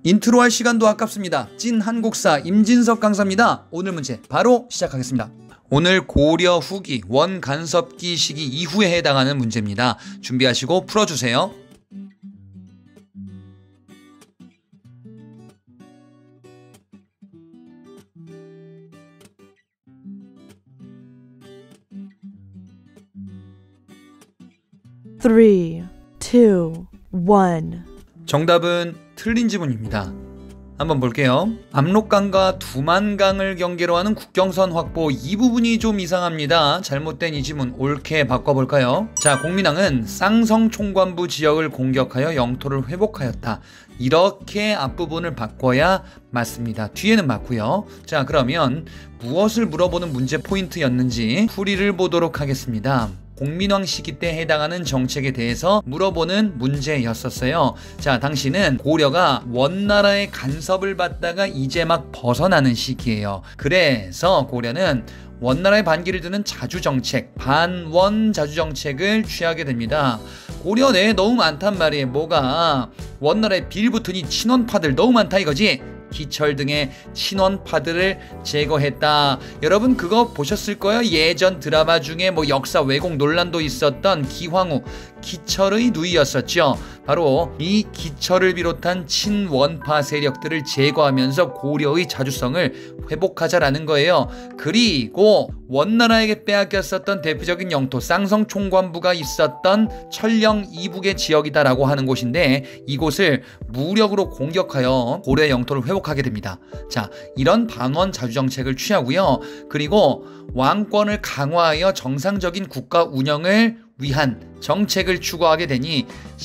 인트로 할 시간도 아깝습니다. 찐 한국사 임진석 강사입니다. 오늘 문제 바로 시작하겠습니다. 오늘 고려 후기 원간섭기 시기 이후에 해당하는 문제입니다. 준비하시고 풀어주세요. Three, two, one. 정답은 틀린 지문입니다. 한번 볼게요. 압록강과 두만강을 경계로 하는 국경선 확보 이 부분이 좀 이상합니다. 잘못된 이 지문 옳게 바꿔볼까요? 자, 공민왕은 쌍성 총관부 지역을 공격하여 영토를 회복하였다. 이렇게 앞부분을 바꿔야 맞습니다. 뒤에는 맞고요. 자, 그러면 무엇을 물어보는 문제 포인트였는지 풀이를 보도록 하겠습니다. 공민왕 시기 때 해당하는 정책에 대해서 물어보는 문제였었어요. 자, 당시는 고려가 원나라의 간섭을 받다가 이제 막 벗어나는 시기예요. 그래서 고려는 원나라의 반기를 드는 자주정책, 반원 자주정책을 취하게 됩니다. 고려 내에 너무 많단 말이에요. 뭐가 원나라에 빌붙으니 친원파들 너무 많다 이거지. 기철 등의 친원파들을 제거했다. 여러분 그거 보셨을 거예요. 예전 드라마 중에 뭐 역사 왜곡 논란도 있었던 기황후 기철의 누이였었죠. 바로 이 기철을 비롯한 친원파 세력들을 제거하면서 고려의 자주성을 회복하자라는 거예요. 그리고 원나라에게 빼앗겼었던 대표적인 영토 쌍성 총관부가 있었던 천령 이북의 지역이다라고 하는 곳인데 이곳을 무력으로 공격하여 고려의 영토를 회복하게 됩니다. 자, 이런 반원 자주정책을 취하고요. 그리고 왕권을 강화하여 정상적인 국가 운영을 위한 정책을 추구하게 되니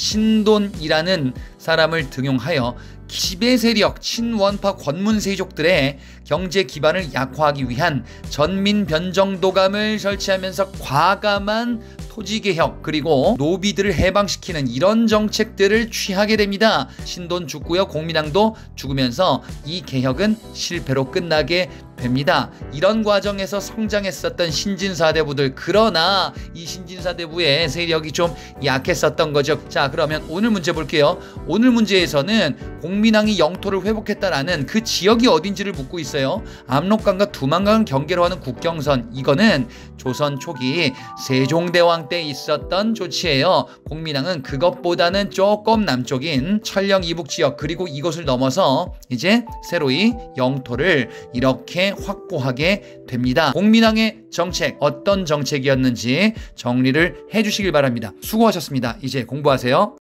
신돈이라는 사람을 등용하여 지배 세력 친원파 권문세족들의 경제 기반을 약화하기 위한 전민 변정도감을 설치하면서 과감한 토지개혁 그리고 노비들을 해방시키는 이런 정책들을 취하게 됩니다. 신돈 죽고요. 공민왕도 죽으면서 이 개혁은 실패로 끝나게 됩니다. 이런 과정에서 성장했었던 신진사대부들, 그러나 이 신진사대부의 세력이 좀 약했었던 거죠. 자, 그러면 오늘 문제 볼게요. 오늘 문제에서는 공민왕이 영토를 회복했다라는 그 지역이 어딘지를 묻고 있어요. 압록강과 두만강을 경계로 하는 국경선, 이거는 조선 초기 세종대왕 때 있었던 조치예요. 공민왕은 그것보다는 조금 남쪽인 천령 이북 지역 그리고 이곳을 넘어서 이제 새로이 영토를 이렇게 확보하게 됩니다. 공민왕의 정책 어떤 정책이었는지 정리를 해주시길 바랍니다. 수고하셨습니다. 이제 공부하세요.